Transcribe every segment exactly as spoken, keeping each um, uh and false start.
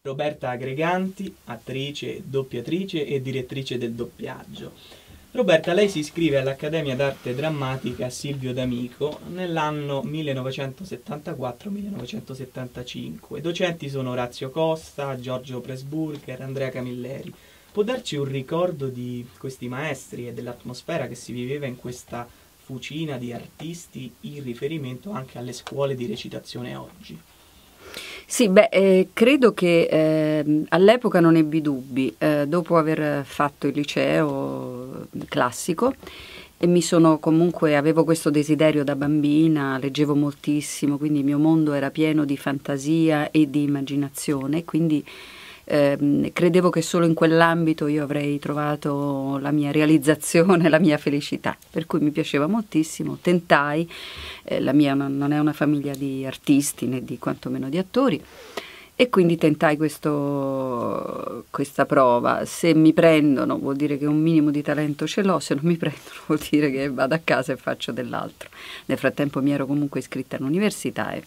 Roberta Agreganti, attrice, doppiatrice e direttrice del doppiaggio. Roberta, lei si iscrive all'Accademia d'Arte Drammatica Silvio D'Amico nell'anno millenovecentosettantaquattro millenovecentosettantacinque. I docenti sono Orazio Costa, Giorgio Presburger, Andrea Camilleri. Può darci un ricordo di questi maestri e dell'atmosfera che si viveva in questa fucina di artisti in riferimento anche alle scuole di recitazione oggi? Sì, beh, eh, credo che eh, all'epoca non ebbi dubbi, eh, dopo aver fatto il liceo classico e mi sono comunque, avevo questo desiderio da bambina, leggevo moltissimo, quindi il mio mondo era pieno di fantasia e di immaginazione, quindi eh, credevo che solo in quell'ambito io avrei trovato la mia realizzazione, la mia felicità, per cui mi piaceva moltissimo, tentai. Eh, la mia non è una famiglia di artisti né di quantomeno di attori e quindi tentai questo, questa prova. Se mi prendono vuol dire che un minimo di talento ce l'ho, se non mi prendono vuol dire che vado a casa e faccio dell'altro. Nel frattempo mi ero comunque iscritta all'università e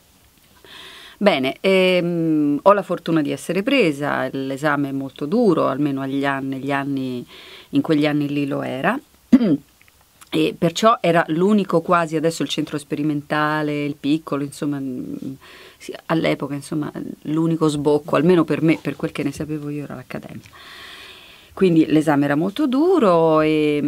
bene, ehm, ho la fortuna di essere presa, l'esame è molto duro, almeno agli anni, gli anni, in quegli anni lì lo era. E perciò era l'unico quasi, adesso il centro sperimentale, il piccolo, insomma, sì, all'epoca insomma l'unico sbocco, almeno per me, per quel che ne sapevo io, era l'Accademia. Quindi l'esame era molto duro e,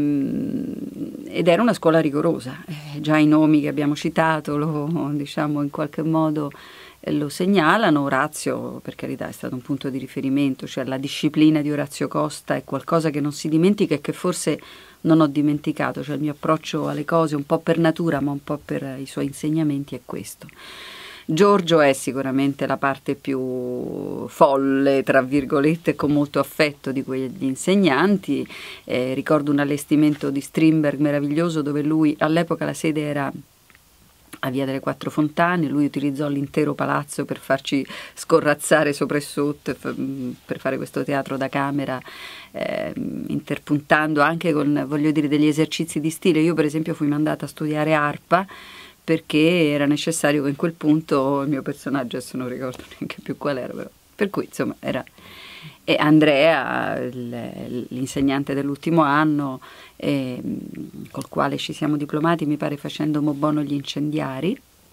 ed era una scuola rigorosa, eh, già i nomi che abbiamo citato lo, diciamo, in qualche modo lo segnalano. Orazio, per carità, è stato un punto di riferimento, cioè la disciplina di Orazio Costa è qualcosa che non si dimentica e che forse non ho dimenticato, cioè il mio approccio alle cose un po' per natura ma un po' per i suoi insegnamenti è questo. Giorgio è sicuramente la parte più folle, tra virgolette, con molto affetto di quegli insegnanti. Eh, ricordo un allestimento di Strindberg meraviglioso dove lui, all'epoca la sede era a Via delle Quattro Fontane, lui utilizzò l'intero palazzo per farci scorrazzare sopra e sotto, per fare questo teatro da camera, eh, interpuntando anche con, voglio dire, degli esercizi di stile. Io per esempio fui mandata a studiare arpa perché era necessario che in quel punto il mio personaggio, adesso non ricordo neanche più qual era, però, per cui insomma era... E Andrea, l'insegnante dell'ultimo anno, eh, col quale ci siamo diplomati, mi pare facendo Mo' Bono gli incendiari,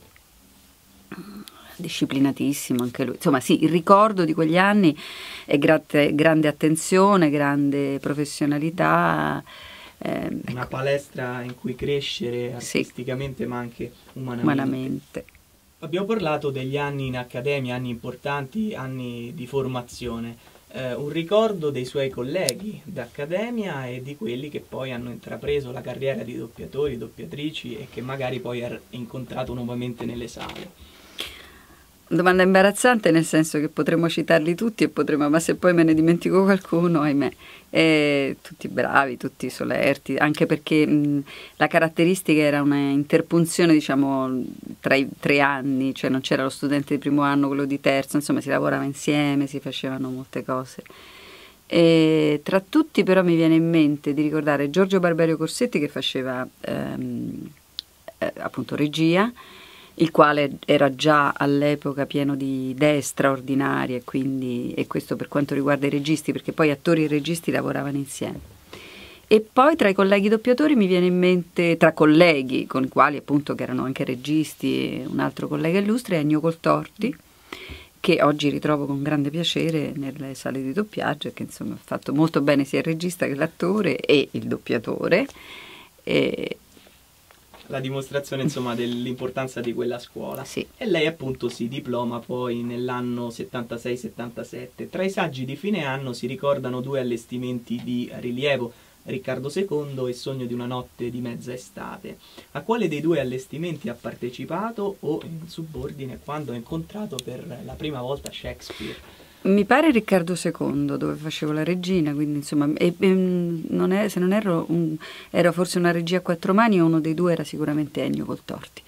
disciplinatissimo anche lui. Insomma sì, il ricordo di quegli anni è grande, grande attenzione, grande professionalità. Eh, Una ecco. Palestra in cui crescere artisticamente sì, ma anche umanamente. umanamente. Abbiamo parlato degli anni in accademia, anni importanti, anni di formazione. Eh, un ricordo dei suoi colleghi d'accademia e di quelli che poi hanno intrapreso la carriera di doppiatori, doppiatrici e che magari poi ha incontrato nuovamente nelle sale. Domanda imbarazzante, nel senso che potremmo citarli tutti e potremmo, ma se poi me ne dimentico qualcuno, ahimè, eh, tutti bravi, tutti solerti, anche perché mh, la caratteristica era una interpunzione, diciamo, tra i tre anni, cioè non c'era lo studente di primo anno, quello di terzo, insomma si lavorava insieme, si facevano molte cose. E tra tutti però mi viene in mente di ricordare Giorgio Barberio Corsetti che faceva ehm, eh, appunto regia, il quale era già all'epoca pieno di idee straordinarie, quindi, e questo per quanto riguarda i registi, perché poi attori e registi lavoravano insieme. E poi tra i colleghi doppiatori mi viene in mente, tra colleghi con i quali appunto che erano anche registi, un altro collega illustre, Ennio Coltorti, che oggi ritrovo con grande piacere nelle sale di doppiaggio, che insomma ha fatto molto bene sia il regista che l'attore e il doppiatore. E, la dimostrazione insomma dell'importanza di quella scuola. Sì. E lei appunto si diploma poi nell'anno settantasei settantasette. Tra i saggi di fine anno si ricordano due allestimenti di rilievo, Riccardo secondo e Sogno di una notte di mezza estate. A quale dei due allestimenti ha partecipato o in subordine quando ha incontrato per la prima volta Shakespeare? Mi pare Riccardo secondo, dove facevo la regina, quindi insomma, e, e, non è, se non erro, un, era forse una regia a quattro mani, o uno dei due era sicuramente Ennio Coltorti.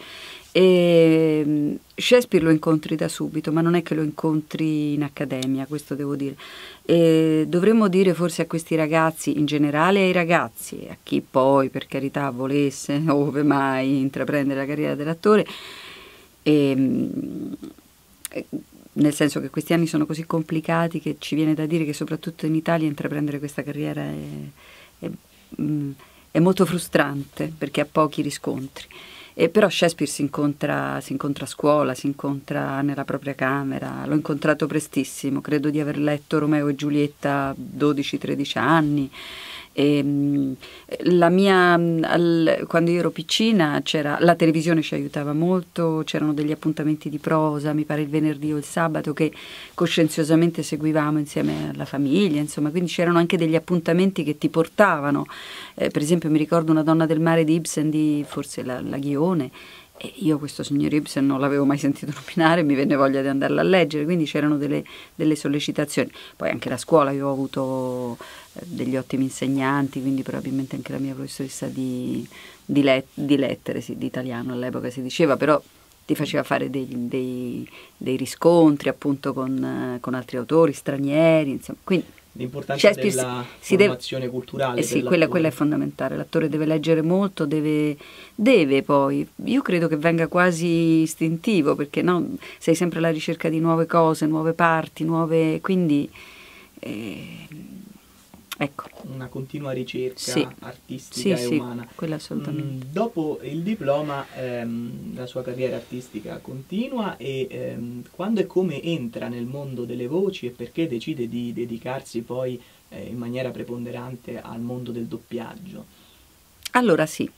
E Shakespeare lo incontri da subito, ma non è che lo incontri in accademia, questo devo dire. E dovremmo dire forse a questi ragazzi, in generale ai ragazzi, a chi poi per carità volesse, ove mai, intraprendere la carriera dell'attore, e, nel senso che questi anni sono così complicati che ci viene da dire che soprattutto in Italia intraprendere questa carriera è, è, mh, è molto frustrante perché ha pochi riscontri. E però Shakespeare si incontra, si incontra a scuola, si incontra nella propria camera, l'ho incontrato prestissimo, credo di aver letto Romeo e Giulietta a dodici tredici anni. E, la mia, al, quando io ero piccina c'era, la televisione ci aiutava molto, c'erano degli appuntamenti di prosa, mi pare il venerdì o il sabato, che coscienziosamente seguivamo insieme alla famiglia, insomma, quindi c'erano anche degli appuntamenti che ti portavano, eh, per esempio mi ricordo Una donna del mare di Ibsen, di forse la, la Ghione, e io questo signor Ibsen non l'avevo mai sentito nominare, mi venne voglia di andarla a leggere, quindi c'erano delle, delle sollecitazioni. Poi anche la scuola, io ho avuto eh, degli ottimi insegnanti, quindi probabilmente anche la mia professoressa di, di, let, di lettere, sì, di italiano all'epoca si diceva, però ti faceva fare dei, dei, dei riscontri appunto con, con altri autori stranieri, insomma, quindi l'importanza della si, formazione deve, culturale. Eh sì, quella, quella è fondamentale, l'attore deve leggere molto, deve, deve poi, io credo che venga quasi istintivo, perché no, sei sempre alla ricerca di nuove cose, nuove parti, nuove, quindi eh, ecco. Una continua ricerca sì. artistica sì, e sì, umana. Quella assolutamente. Mm, dopo il diploma ehm, la sua carriera artistica continua e ehm, quando e come entra nel mondo delle voci e perché decide di dedicarsi poi eh, in maniera preponderante al mondo del doppiaggio? Allora sì,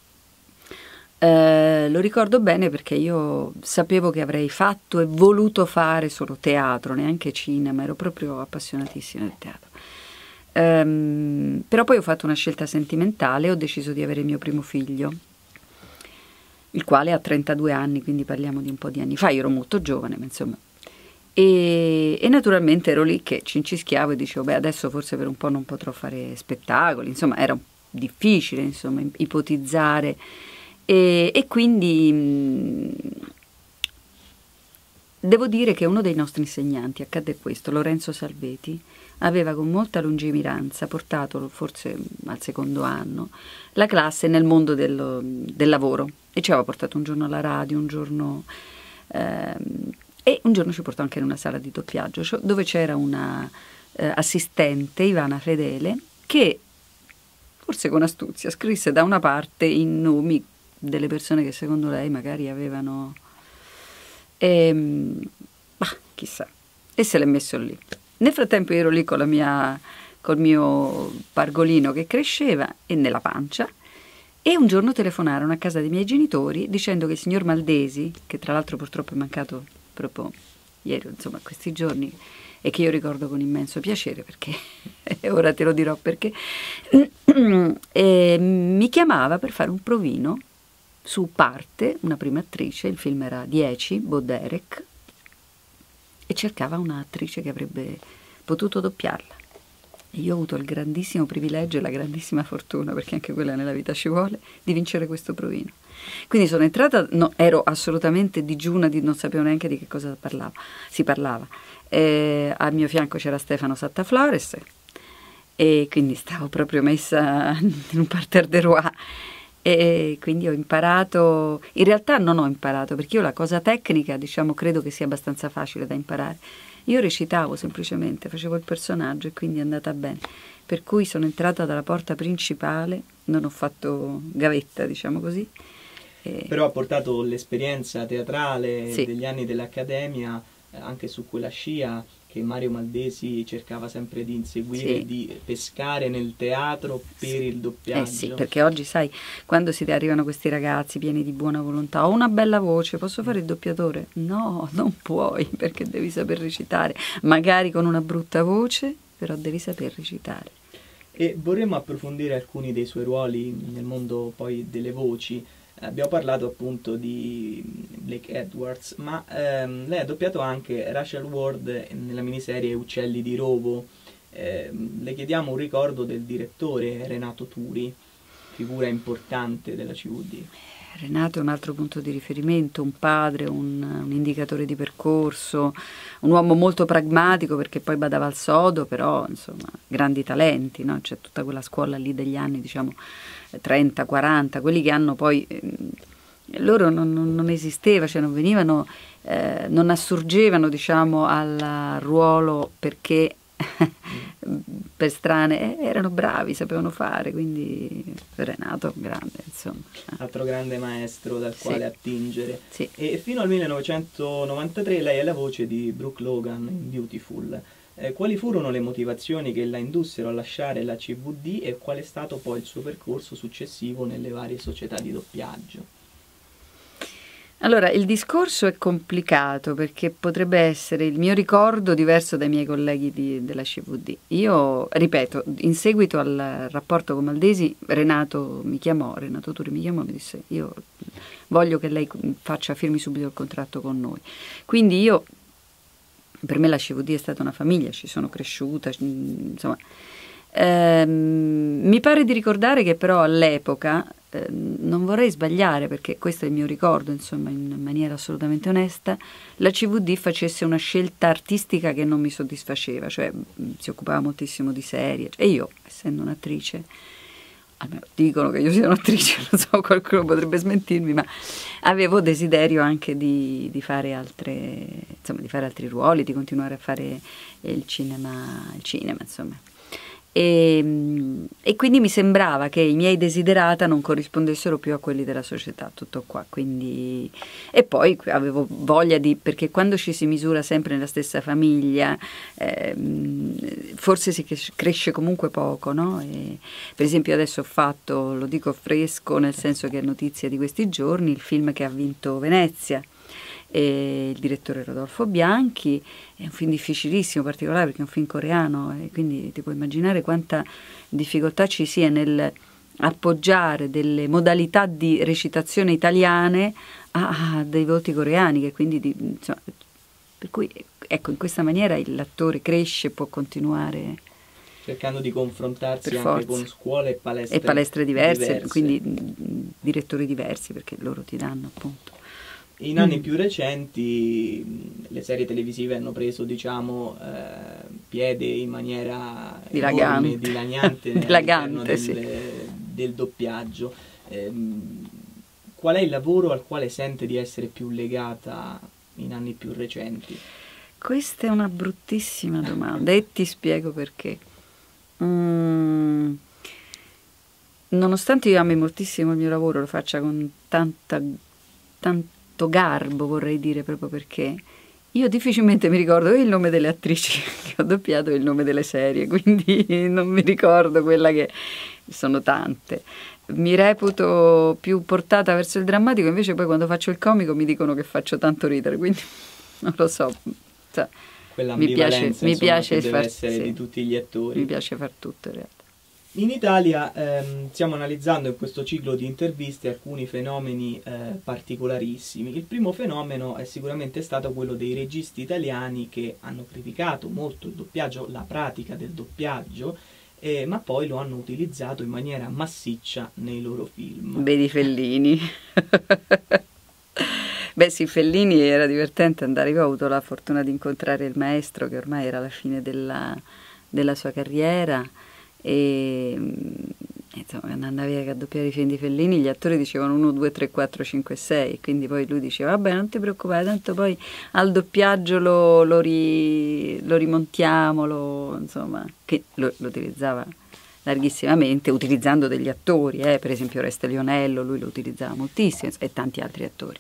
eh, lo ricordo bene perché io sapevo che avrei fatto e voluto fare solo teatro, neanche cinema, ero proprio appassionatissima del teatro. Um, però poi ho fatto una scelta sentimentale e ho deciso di avere il mio primo figlio, il quale ha trentadue anni, quindi parliamo di un po' di anni fa, io ero molto giovane, ma insomma, e, e naturalmente ero lì che cincischiavo e dicevo, beh, adesso forse per un po' non potrò fare spettacoli, insomma, era difficile, insomma, ipotizzare, e, e quindi mh, devo dire che uno dei nostri insegnanti, accadde questo, Lorenzo Salveti, aveva con molta lungimiranza portato, forse al secondo anno, la classe nel mondo del, del lavoro e ci aveva portato un giorno alla radio, un giorno ehm, e un giorno ci portò anche in una sala di doppiaggio dove c'era una eh, assistente, Ivana Fedele, che forse con astuzia scrisse da una parte i nomi delle persone che secondo lei magari avevano ehm, bah, chissà, e se l'è messo lì. Nel frattempo io ero lì con la mia, col mio pargolino che cresceva e nella pancia, e un giorno telefonarono a casa dei miei genitori dicendo che il signor Maldesi, che tra l'altro purtroppo è mancato proprio ieri, insomma questi giorni, e che io ricordo con immenso piacere perché ora te lo dirò perché, e mi chiamava per fare un provino su Parte, una prima attrice, il film era dieci, Bo Derek, e cercava un'attrice che avrebbe potuto doppiarla. E io ho avuto il grandissimo privilegio e la grandissima fortuna, perché anche quella nella vita ci vuole, di vincere questo provino. Quindi sono entrata, no, ero assolutamente digiuna, di, non sapevo neanche di che cosa parlava, si parlava. E al mio fianco c'era Stefano Sattaflores, e quindi stavo proprio messa in un parterre de roi. E quindi ho imparato, in realtà non ho imparato, perché io la cosa tecnica, diciamo, credo che sia abbastanza facile da imparare. Io recitavo semplicemente, facevo il personaggio e quindi è andata bene. Per cui sono entrata dalla porta principale, non ho fatto gavetta, diciamo così. E... Però ha portato l'esperienza teatrale sì. degli anni dell'Accademia eh, anche su quella scia che Mario Maldesi cercava sempre di inseguire, sì. di pescare nel teatro per sì. il doppiaggio. Eh sì, perché oggi sai, quando si arrivano questi ragazzi pieni di buona volontà, ho una bella voce, posso fare il doppiatore? No, non puoi, perché devi saper recitare, magari con una brutta voce, però devi saper recitare. E vorremmo approfondire alcuni dei suoi ruoli nel mondo poi delle voci. Abbiamo parlato appunto di Blake Edwards, ma ehm, lei ha doppiato anche Rachel Ward nella miniserie Uccelli di Rovo. Eh, le chiediamo un ricordo del direttore Renato Turi, figura importante della C V D. Renato è un altro punto di riferimento, un padre, un, un indicatore di percorso, un uomo molto pragmatico perché poi badava al sodo, però insomma grandi talenti, no? C'è tutta quella scuola lì degli anni, diciamo, trenta quaranta, quelli che hanno poi eh, loro non, non, non esisteva, cioè non venivano, eh, non assurgevano, diciamo, al ruolo perché per strane, eh, erano bravi, sapevano fare, quindi Renato grande, insomma. Altro grande maestro dal quale sì. attingere. Sì. E fino al millenovecentonovantatré lei è la voce di Brooke Logan in Beautiful. Eh, quali furono le motivazioni che la indussero a lasciare la C V D e qual è stato poi il suo percorso successivo nelle varie società di doppiaggio? Allora, il discorso è complicato perché potrebbe essere il mio ricordo diverso dai miei colleghi di, della C V D. Io, ripeto, in seguito al rapporto con Maldesi, Renato mi chiamò, Renato Turi mi chiamò e mi disse: io voglio che lei faccia, firmi subito il contratto con noi. Quindi io, per me la C V D è stata una famiglia, ci sono cresciuta, insomma. Ehm, mi pare di ricordare che però all'epoca, eh, non vorrei sbagliare perché questo è il mio ricordo, insomma, in maniera assolutamente onesta, la C V D facesse una scelta artistica che non mi soddisfaceva, cioè mh, si occupava moltissimo di serie e io, essendo un'attrice, almeno dicono che io sia un'attrice, non so, qualcuno potrebbe smentirmi, ma avevo desiderio anche di, di fare altre, insomma, di fare altri ruoli, di continuare a fare il cinema, il cinema, insomma. E, e quindi mi sembrava che i miei desiderata non corrispondessero più a quelli della società, tutto qua, quindi. E poi avevo voglia di, perché quando ci si misura sempre nella stessa famiglia, eh, forse si cresce comunque poco, no? E, per esempio adesso ho fatto, lo dico fresco nel senso che è notizia di questi giorni, il film che ha vinto Venezia, e il direttore Rodolfo Bianchi, è un film difficilissimo, particolare perché è un film coreano e quindi ti puoi immaginare quanta difficoltà ci sia nel appoggiare delle modalità di recitazione italiane a, a dei volti coreani, che quindi di, insomma, per cui ecco, in questa maniera l'attore cresce e può continuare cercando di confrontarsi per anche forza. Con scuole e palestre, e palestre diverse, diverse, quindi mh, direttori diversi, perché loro ti danno appunto. In anni mm. più recenti le serie televisive hanno preso, diciamo, eh, piede in maniera dilagante, enorme, dilagante, dilagante del, sì. del doppiaggio. Eh, qual è il lavoro al quale sente di essere più legata in anni più recenti? Questa è una bruttissima domanda e ti spiego perché. Mm, nonostante io ami moltissimo il mio lavoro, lo faccia con tanta, tanto garbo, vorrei dire, proprio perché io difficilmente mi ricordo il nome delle attrici che ho doppiato e il nome delle serie, quindi non mi ricordo quella che sono tante. Mi reputo più portata verso il drammatico, invece poi quando faccio il comico mi dicono che faccio tanto ridere, quindi non lo so. Cioè, mi piace, insomma, mi piace deve far, essere sì, di tutti gli attori. Mi piace far tutto in realtà. In Italia ehm, stiamo analizzando in questo ciclo di interviste alcuni fenomeni eh, particolarissimi. Il primo fenomeno è sicuramente stato quello dei registi italiani che hanno criticato molto il doppiaggio, la pratica del doppiaggio, eh, ma poi lo hanno utilizzato in maniera massiccia nei loro film. Vedi Fellini. Beh sì, Fellini era divertente andare, io ho avuto la fortuna di incontrare il maestro che ormai era alla fine della, della sua carriera. E insomma, quando andavi a doppiare i film di Fellini gli attori dicevano uno, due, tre, quattro, cinque, sei, quindi poi lui diceva vabbè non ti preoccupare, tanto poi al doppiaggio lo, lo, ri, lo rimontiamo, lo, insomma, che lo, lo utilizzava larghissimamente utilizzando degli attori, eh, per esempio Oreste Lionello lui lo utilizzava moltissimo e tanti altri attori.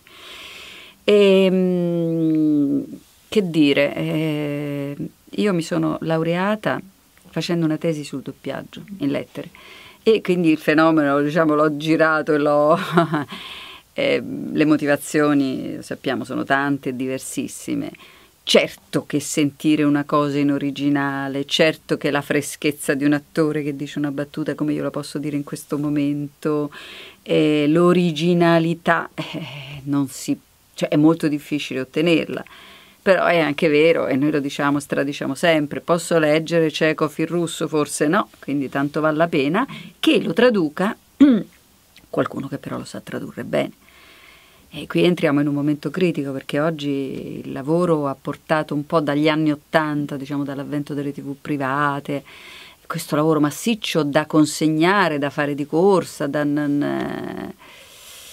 E, che dire, eh, io mi sono laureata facendo una tesi sul doppiaggio in lettere e quindi il fenomeno, diciamo, l'ho girato e l'ho eh, le motivazioni, lo sappiamo, sono tante e diversissime. Certo che sentire una cosa in originale, certo che la freschezza di un attore che dice una battuta come io la posso dire in questo momento, eh, l'originalità eh, non si, cioè è molto difficile ottenerla. Però è anche vero, e noi lo diciamo, stradiciamo sempre, posso leggere Chekhov in russo? Forse no, quindi tanto vale la pena che lo traduca qualcuno che però lo sa tradurre bene. E qui entriamo in un momento critico perché oggi il lavoro ha portato un po' dagli anni Ottanta, diciamo dall'avvento delle tivù private, questo lavoro massiccio da consegnare, da fare di corsa, da...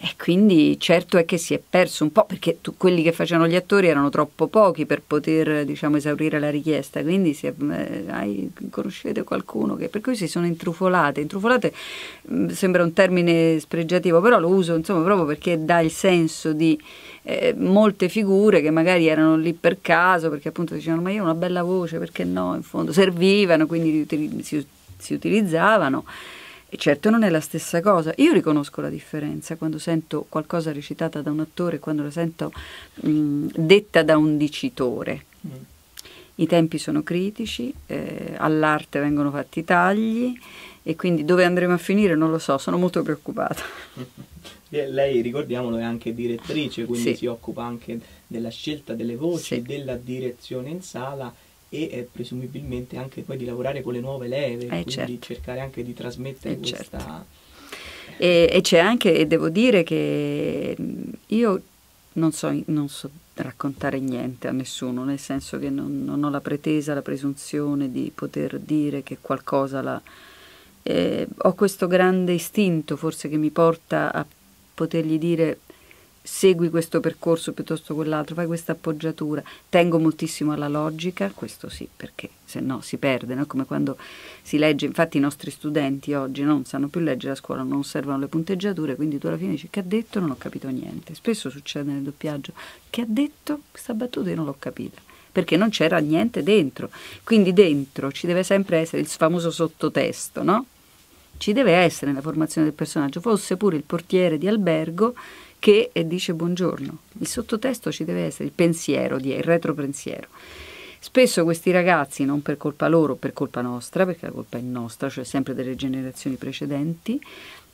E quindi certo è che si è perso un po', perché tu, quelli che facevano gli attori erano troppo pochi per poter, diciamo, esaurire la richiesta, quindi si è, eh, hai, conoscete qualcuno che, per cui si sono intrufolate. Intrufolate mh, sembra un termine spregiativo, però lo uso insomma proprio perché dà il senso di eh, molte figure che magari erano lì per caso, perché appunto dicevano ma io ho una bella voce, perché no, in fondo servivano, quindi si, si utilizzavano. E certo non è la stessa cosa. Io riconosco la differenza quando sento qualcosa recitata da un attore e quando la sento mh, detta da un dicitore. Mm. I tempi sono critici, eh, all'arte vengono fatti tagli e quindi dove andremo a finire non lo so, sono molto preoccupata. Lei, ricordiamolo, è anche direttrice, quindi sì. si occupa anche della scelta delle voci, sì. della direzione in sala e eh, presumibilmente anche poi di lavorare con le nuove leve, eh, quindi certo. cercare anche di trasmettere eh questa... Certo. E, e c'è anche, e devo dire che io non so, non so raccontare niente a nessuno, nel senso che non, non ho la pretesa, la presunzione di poter dire che qualcosa la... Eh, ho questo grande istinto forse che mi porta a potergli dire segui questo percorso piuttosto quell'altro, fai questa appoggiatura. Tengo moltissimo alla logica, questo sì, perché se no si perde, no? Come quando si legge, infatti i nostri studenti oggi non sanno più leggere a scuola, non osservano le punteggiature, quindi tu alla fine dici che ha detto, non ho capito niente. Spesso succede nel doppiaggio, che ha detto questa battuta io non l'ho capita, perché non c'era niente dentro. Quindi dentro ci deve sempre essere il famoso sottotesto, no? Ci deve essere nella formazione del personaggio, fosse pure il portiere di albergo che dice buongiorno, il sottotesto ci deve essere, il pensiero, il retropensiero. Spesso questi ragazzi, non per colpa loro, per colpa nostra, perché la colpa è nostra, cioè sempre delle generazioni precedenti,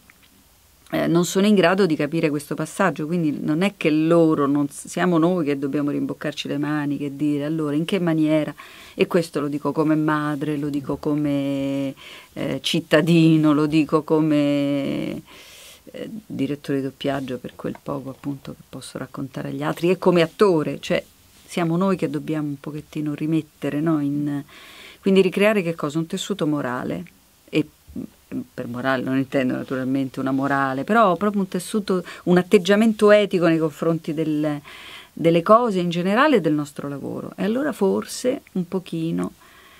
eh, non sono in grado di capire questo passaggio, quindi non è che loro, non siamo noi che dobbiamo rimboccarci le maniche e dire allora in che maniera, e questo lo dico come madre, lo dico come eh, cittadino, lo dico come... Eh, direttore di doppiaggio, per quel poco appunto che posso raccontare agli altri, e come attore, cioè siamo noi che dobbiamo un pochettino rimettere, no? In, quindi ricreare che cosa? Un tessuto morale, e per morale non intendo naturalmente una morale, però proprio un tessuto, un atteggiamento etico nei confronti del, delle cose in generale e del nostro lavoro. E allora forse un pochino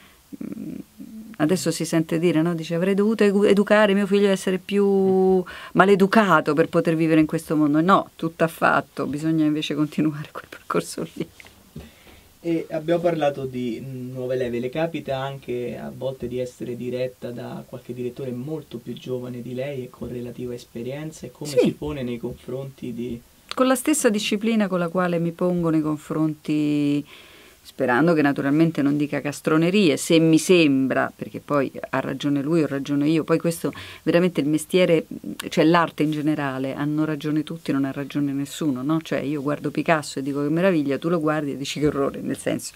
adesso si sente dire, no? Dice avrei dovuto educare mio figlio a essere più maleducato per poter vivere in questo mondo. No, tutt'affatto, bisogna invece continuare quel percorso lì. E abbiamo parlato di nuove leve, le capita anche a volte di essere diretta da qualche direttore molto più giovane di lei e con relativa esperienza, e come sì. si pone nei confronti di... Con la stessa disciplina con la quale mi pongo nei confronti... sperando che naturalmente non dica castronerie, se mi sembra, perché poi ha ragione lui, ho ragione io, poi questo veramente il mestiere, cioè l'arte in generale, hanno ragione tutti, non ha ragione nessuno, no? Cioè io guardo Picasso e dico che meraviglia, tu lo guardi e dici che orrore, nel senso,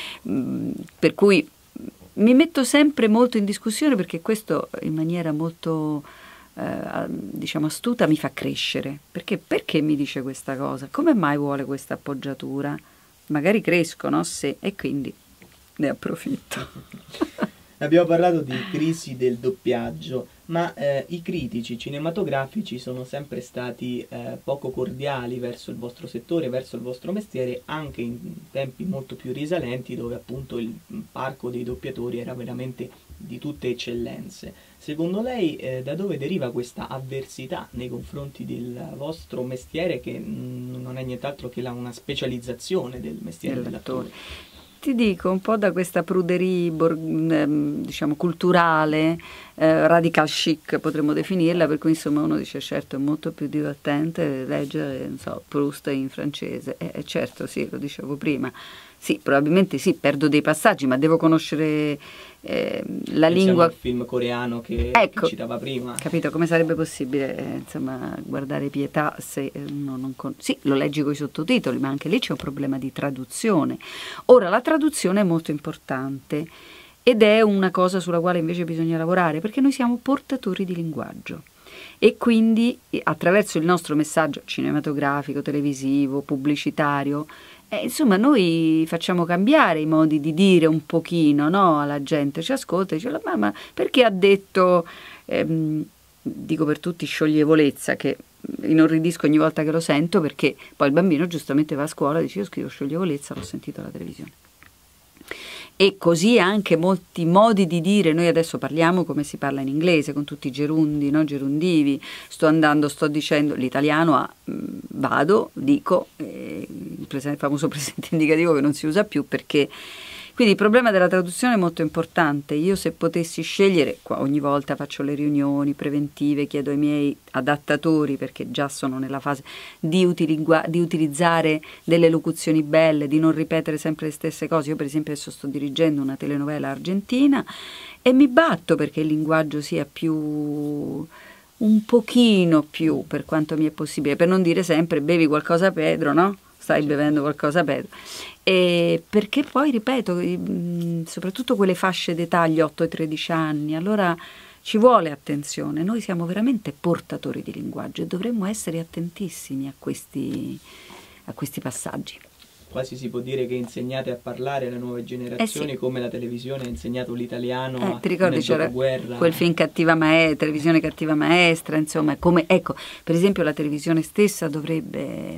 per cui mi metto sempre molto in discussione, perché questo in maniera molto... Eh, diciamo astuta mi fa crescere, perché perché mi dice questa cosa, come mai vuole questa appoggiatura? Magari crescono, se, e quindi ne approfitto. Abbiamo parlato di crisi del doppiaggio, ma eh, i critici cinematografici sono sempre stati eh, poco cordiali verso il vostro settore, verso il vostro mestiere, anche in tempi molto più risalenti, dove appunto il parco dei doppiatori era veramente di tutte eccellenze. Secondo lei eh, da dove deriva questa avversità nei confronti del vostro mestiere, che mh, non è nient'altro che la, una specializzazione del mestiere dell'attore? Ti dico, un po' da questa pruderie diciamo culturale, eh, radical chic potremmo definirla, per cui insomma uno dice certo è molto più divertente leggere, non so, Proust in francese, e eh, certo sì, lo dicevo prima, sì, probabilmente sì, perdo dei passaggi, ma devo conoscere eh, la Pensiamo lingua. Al film coreano che, ecco, che citava prima. Capito, come sarebbe possibile eh, insomma guardare Pietà se eh, uno non con... Sì, lo leggi con i sottotitoli, ma anche lì c'è un problema di traduzione. Ora, la traduzione è molto importante ed è una cosa sulla quale invece bisogna lavorare, perché noi siamo portatori di linguaggio e quindi attraverso il nostro messaggio cinematografico, televisivo, pubblicitario, Eh, insomma, noi facciamo cambiare i modi di dire un pochino, no? Alla gente ci ascolta e dice, ma, ma perché ha detto, ehm, dico per tutti, scioglievolezza, che inorridisco ogni volta che lo sento, perché poi il bambino giustamente va a scuola e dice io scrivo scioglievolezza, l'ho sentito alla televisione. E così anche molti modi di dire. Noi adesso parliamo come si parla in inglese, con tutti i gerundi, no? Gerundivi, sto andando, sto dicendo, l'italiano ha vado, dico, eh, il, presente, il famoso presente indicativo che non si usa più, perché quindi il problema della traduzione è molto importante. Io, se potessi scegliere, qua ogni volta faccio le riunioni preventive, chiedo ai miei adattatori, perché già sono nella fase di, utilizza, di utilizzare delle locuzioni belle, di non ripetere sempre le stesse cose. Io per esempio adesso sto dirigendo una telenovela argentina e mi batto perché il linguaggio sia più, un pochino più, per quanto mi è possibile, per non dire sempre bevi qualcosa Pedro, no? Stai bevendo qualcosa Pedro. E perché poi, ripeto, soprattutto quelle fasce d'età, gli otto e tredici anni, allora ci vuole attenzione. Noi siamo veramente portatori di linguaggio e dovremmo essere attentissimi a questi, a questi passaggi. Quasi si può dire che insegnate a parlare alle nuove generazioni, eh sì, come la televisione ha insegnato l'italiano eh, ti ricordi, nel c'era dopoguerra. Quel film Cattiva Maestra, televisione Cattiva Maestra, insomma, come, ecco, per esempio la televisione stessa dovrebbe,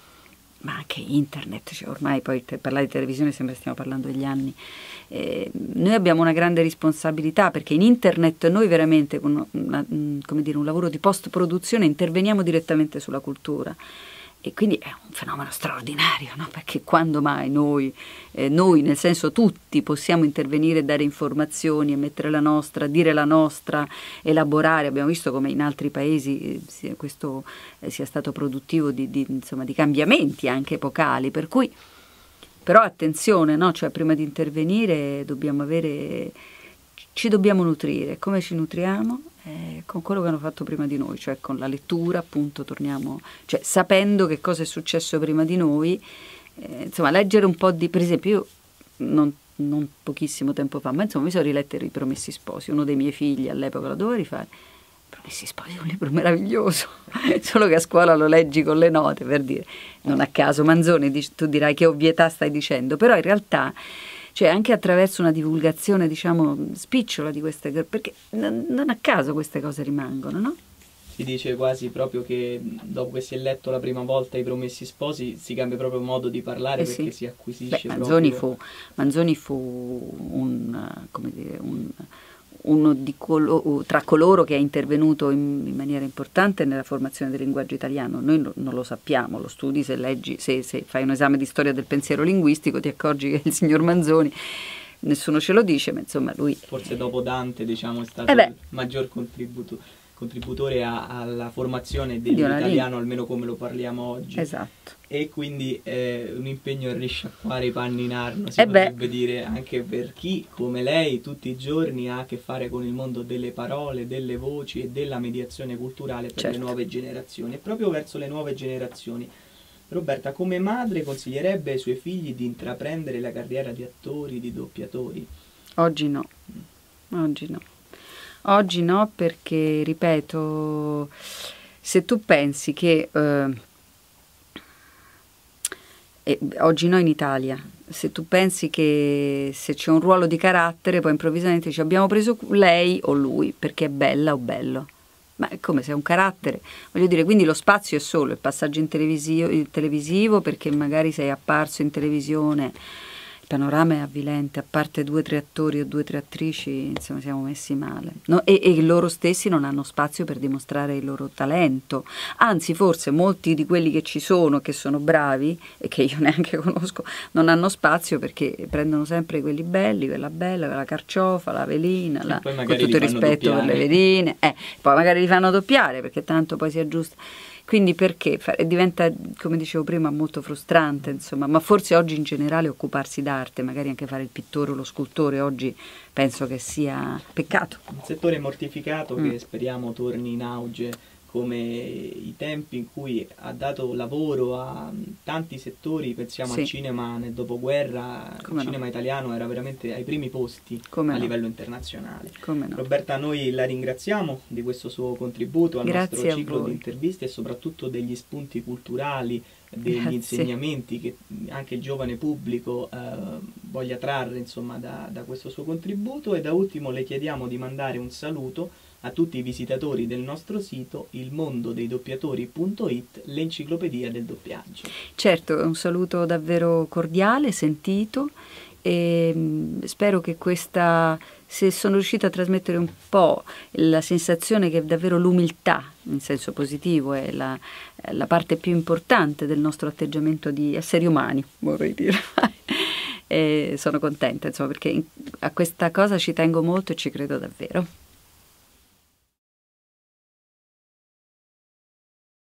ma anche internet, cioè ormai poi per parlare di televisione sembra stiamo parlando degli anni. Eh, noi abbiamo una grande responsabilità, perché in internet noi veramente con una, come dire, un lavoro di post produzione interveniamo direttamente sulla cultura. E quindi è un fenomeno straordinario, no? Perché quando mai noi, eh, noi nel senso tutti, possiamo intervenire, dare informazioni e mettere la nostra, dire la nostra, elaborare. Abbiamo visto come in altri paesi eh, questo eh, sia stato produttivo di, di, insomma, di cambiamenti anche epocali, per cui però attenzione, no? Cioè prima di intervenire dobbiamo avere, ci dobbiamo nutrire. Come ci nutriamo? Eh, con quello che hanno fatto prima di noi, cioè con la lettura, appunto, torniamo, cioè sapendo che cosa è successo prima di noi, eh, insomma, leggere un po' di, per esempio io non, non pochissimo tempo fa, ma insomma mi sono riletta I Promessi Sposi, uno dei miei figli all'epoca lo doveva rifare. I Promessi Sposi è un libro meraviglioso, solo che a scuola lo leggi con le note, per dire, non a caso Manzoni, tu dirai che ovvietà stai dicendo, però in realtà, cioè anche attraverso una divulgazione, diciamo, spicciola di queste cose, perché non, non a caso queste cose rimangono, no? Si dice quasi proprio che dopo che si è letto la prima volta I Promessi Sposi si cambia proprio modo di parlare, eh perché sì, si acquisisce. Beh, Manzoni, proprio... fu, Manzoni fu un, come dire, un, uno di colo, tra coloro che è intervenuto in, in maniera importante nella formazione del linguaggio italiano. Noi no, non lo sappiamo, lo studi, se leggi, se, se fai un esame di storia del pensiero linguistico ti accorgi che il signor Manzoni, nessuno ce lo dice, ma insomma lui... Forse dopo Dante, diciamo, è stato eh il maggior contributo, contributore a, alla formazione dell'italiano, almeno come lo parliamo oggi. Esatto. E quindi è un impegno a risciacquare i panni in arno, si eh potrebbe beh. dire, anche per chi, come lei, tutti i giorni ha a che fare con il mondo delle parole, delle voci e della mediazione culturale per certo. le nuove generazioni. E proprio verso le nuove generazioni, Roberta, come madre, consiglierebbe ai suoi figli di intraprendere la carriera di attori, di doppiatori? Oggi no, oggi no. Oggi no, perché, ripeto, se tu pensi che... Eh, E oggi no in Italia, se tu pensi che se c'è un ruolo di carattere poi improvvisamente dici abbiamo preso lei o lui perché è bella o bello, ma è come se è un carattere, voglio dire, quindi lo spazio è solo il passaggio in televisivo, il televisivo perché magari sei apparso in televisione, il panorama è avvilente, a parte due o tre attori o due o tre attrici, insomma siamo messi male, no? e, e loro stessi non hanno spazio per dimostrare il loro talento, anzi forse molti di quelli che ci sono, che sono bravi e che io neanche conosco, non hanno spazio perché prendono sempre quelli belli, quella bella, quella carciofa, la velina, la, con tutto il rispetto doppiare. Per le veline, eh, poi magari li fanno doppiare perché tanto poi si aggiusta. Quindi perché? Diventa, come dicevo prima, molto frustrante, insomma, ma forse oggi in generale occuparsi d'arte, magari anche fare il pittore o lo scultore, oggi penso che sia peccato. Un settore mortificato mm. che speriamo torni in auge, come i tempi in cui ha dato lavoro a tanti settori, pensiamo sì. al cinema nel dopoguerra, come il no. cinema italiano era veramente ai primi posti come a no. livello internazionale. Come no. Roberta, noi la ringraziamo di questo suo contributo al Grazie nostro ciclo di interviste e soprattutto degli spunti culturali, degli Grazie. insegnamenti che anche il giovane pubblico eh, voglia trarre insomma, da, da questo suo contributo, e da ultimo le chiediamo di mandare un saluto a tutti i visitatori del nostro sito il mondo dei doppiatori punto it, l'enciclopedia del doppiaggio. Certo, un saluto davvero cordiale, sentito, e mh, spero che questa, se sono riuscita a trasmettere un po' la sensazione che davvero l'umiltà, in senso positivo, è la, la parte più importante del nostro atteggiamento di esseri umani, vorrei dire. E sono contenta, insomma, perché a questa cosa ci tengo molto e ci credo davvero.